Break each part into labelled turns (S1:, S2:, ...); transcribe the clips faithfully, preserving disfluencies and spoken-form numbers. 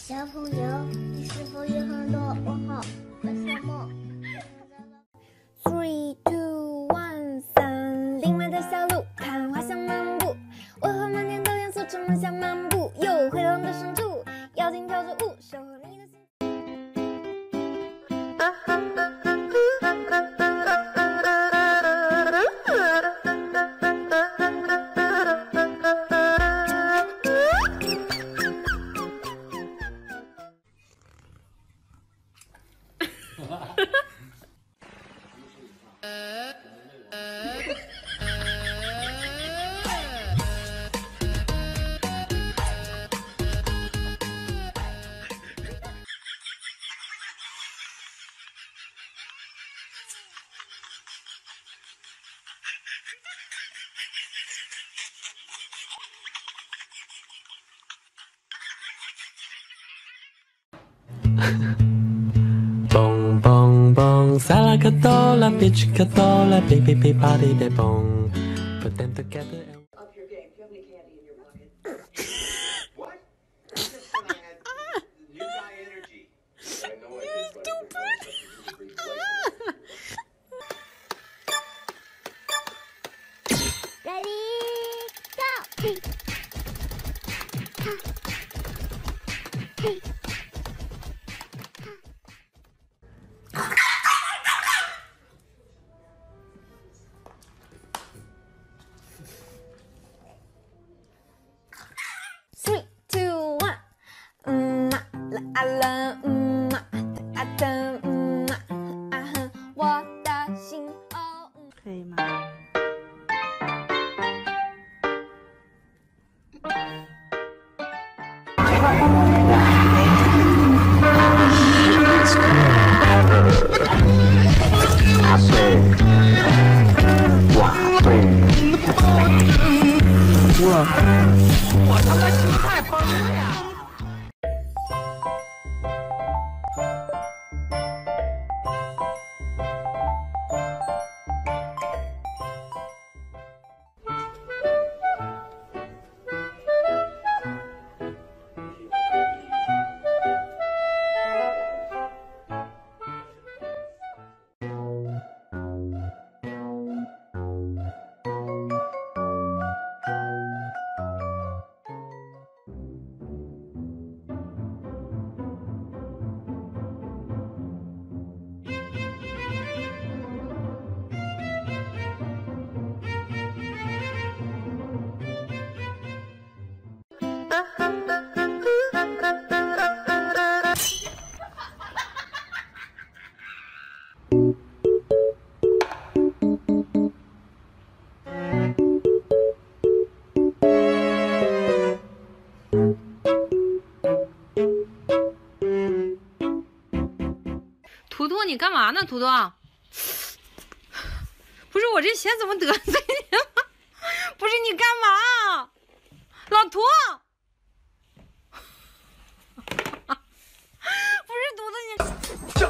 S1: 小朋友，你是否有很多问号？为什么
S2: ？Three, two, one， 三，另外的小路，看花香漫步。为何满天的元素这么像漫步？有灰狼的深处，妖精跳着舞，守候你的心。
S3: 蹦蹦蹦，萨拉卡多拉，别去卡多拉，别别别，body they蹦，put them together.
S4: Up your game. Do you have any candy in your pocket? What? Just when I had new guy energy. I know I did, but
S1: Ready, go! Hey.
S2: Three, two, one， 嗯嘛啦啊啦，嗯嘛啊的，嗯嘛啊哼，我的心哦。
S5: 可以吗？ 我他妈心态崩了呀！
S6: 图图，你干嘛呢？图图，不是我这鞋怎么得罪你了？不是你干嘛，老图？不是图图，你。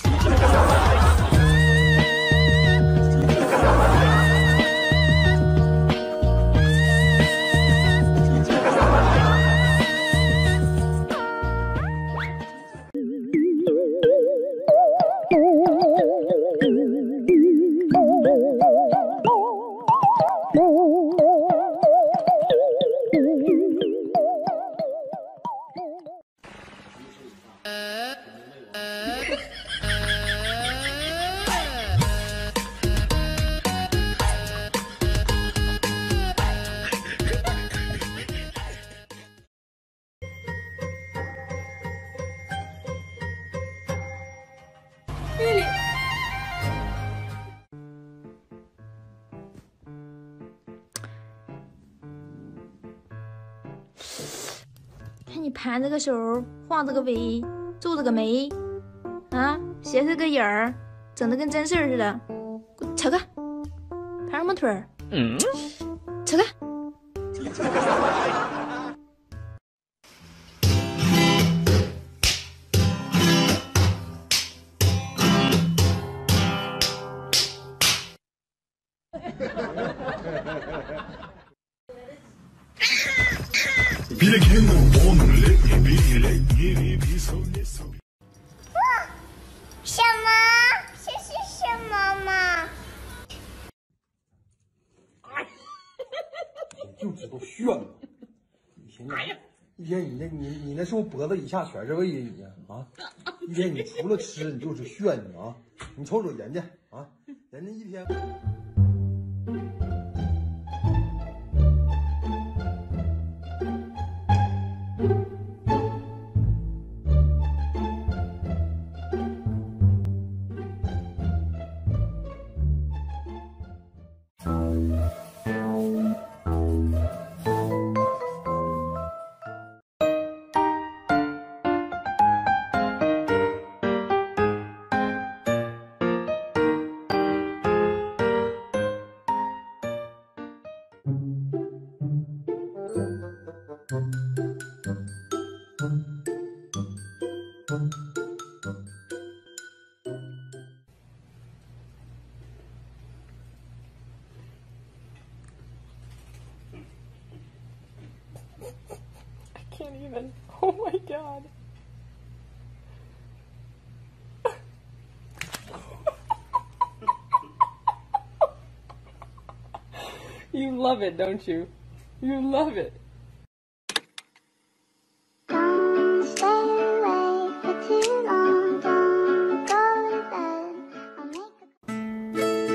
S7: 看你盘着个手，晃着个尾，皱着个眉，啊，斜着个眼儿，整的跟真事儿似的。给我扯开，盘什么腿儿？嗯，扯开。
S1: 什么？这是什么嘛？
S8: 你就知道炫嘛！一天你一天你那你你那是不是脖子以下全是胃呀你啊？一天你除了吃你就是炫你啊！你瞅瞅人家啊，人家一天。
S5: Can't even. Oh my god. You love it, don't you? You love it.
S1: Don't stay awake for too long. Don't go to bed. I'll make a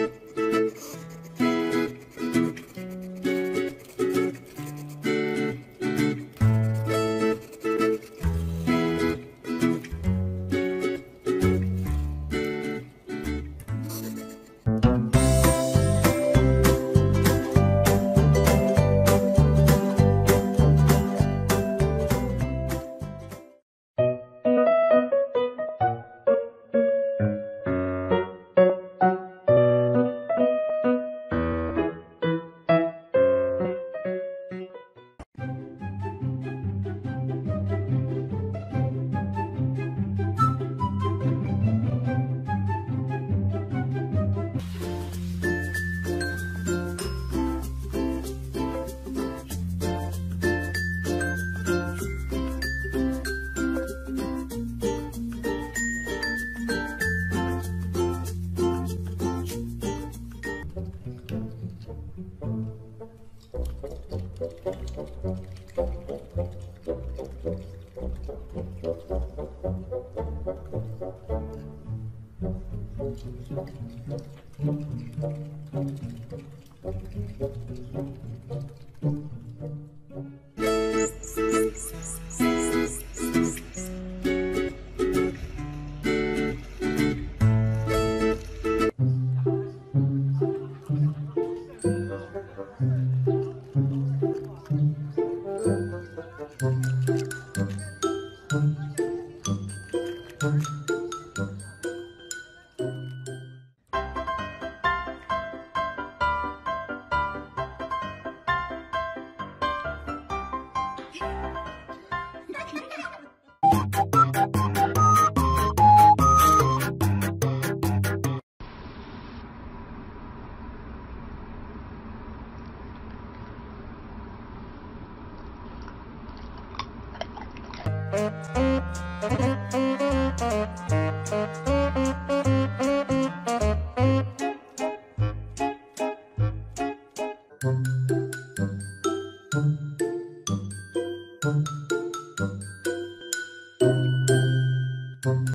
S8: Thank you.